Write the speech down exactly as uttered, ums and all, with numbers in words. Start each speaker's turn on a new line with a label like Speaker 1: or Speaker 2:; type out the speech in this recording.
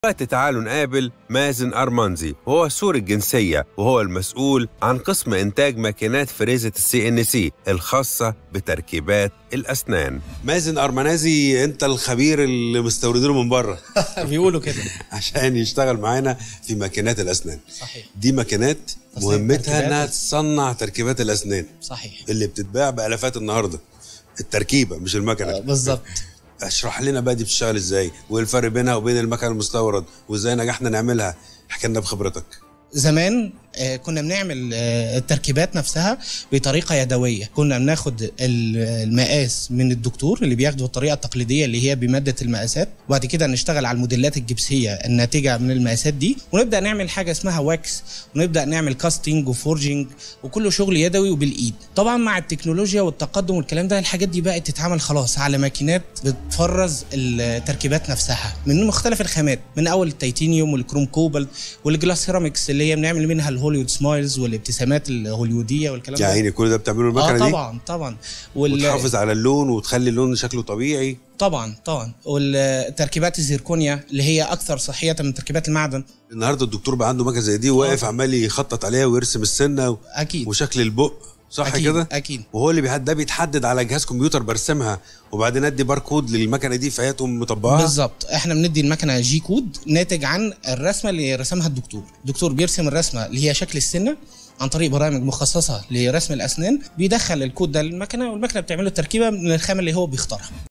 Speaker 1: دلوقتي تعالوا نقابل مازن أرمنزي، وهو سوري الجنسية، وهو المسؤول عن قسم إنتاج ماكينات فريزة السي إن سي الخاصة بتركيبات الأسنان. مازن أرمنزي، أنت الخبير اللي مستوردينه من بره
Speaker 2: بيقولوا كده
Speaker 1: عشان يشتغل معانا في ماكينات الأسنان.
Speaker 2: صحيح.
Speaker 1: دي ماكينات مهمتها إنها تصنع تركيبات الأسنان.
Speaker 2: صحيح.
Speaker 1: اللي بتتباع بآلافات النهارده. التركيبة مش المكنة.
Speaker 2: بالظبط.
Speaker 1: اشرح لنا بقى دي بتشتغل ازاي، وايه الفرق بينها وبين المكن المستورد، وازاي نجحنا نعملها. احكي لنا بخبرتك.
Speaker 2: زمان آه كنا بنعمل آه التركيبات نفسها بطريقه يدويه، كنا بناخد المقاس من الدكتور اللي بياخده الطريقه التقليديه اللي هي بماده المقاسات، وبعد كده نشتغل على الموديلات الجبسيه الناتجه من المقاسات دي، ونبدا نعمل حاجه اسمها واكس، ونبدا نعمل كاستنج وفورجنج، وكله شغل يدوي وبالايد. طبعا مع التكنولوجيا والتقدم والكلام ده الحاجات دي بقت تتعمل خلاص على ماكينات بتفرز التركيبات نفسها من مختلف الخامات، من اول التيتانيوم والكروم كوبالت والجلاس سيراميكس اللي هي بنعمل منها الهوليوود سمايلز والابتسامات الهوليوديه والكلام ده.
Speaker 1: يا عيني كل ده بتعمله المكنه
Speaker 2: آه
Speaker 1: دي؟
Speaker 2: طبعا طبعا.
Speaker 1: وال... وتحافظ على اللون وتخلي اللون شكله طبيعي.
Speaker 2: طبعا طبعا. والتركيبات الزيركونيا اللي هي اكثر صحيه من تركيبات المعدن.
Speaker 1: النهارده الدكتور بقى عنده مكنه زي دي وواقف عمال يخطط عليها ويرسم السنه و...
Speaker 2: اكيد.
Speaker 1: وشكل البق، صح
Speaker 2: أكيد
Speaker 1: كده؟
Speaker 2: اكيد.
Speaker 1: وهو اللي بيحدد ده بيتحدد على جهاز كمبيوتر برسمها، وبعدين ادي باركود للمكنه دي فهي تقوم مطبقها.
Speaker 2: بالظبط. احنا بندي المكنه جي كود ناتج عن الرسمه اللي رسمها الدكتور. الدكتور بيرسم الرسمه اللي هي شكل السنه عن طريق برامج مخصصه لرسم الاسنان، بيدخل الكود ده للمكنه، والمكنه بتعمل له التركيبه من الخامه اللي هو بيختارها.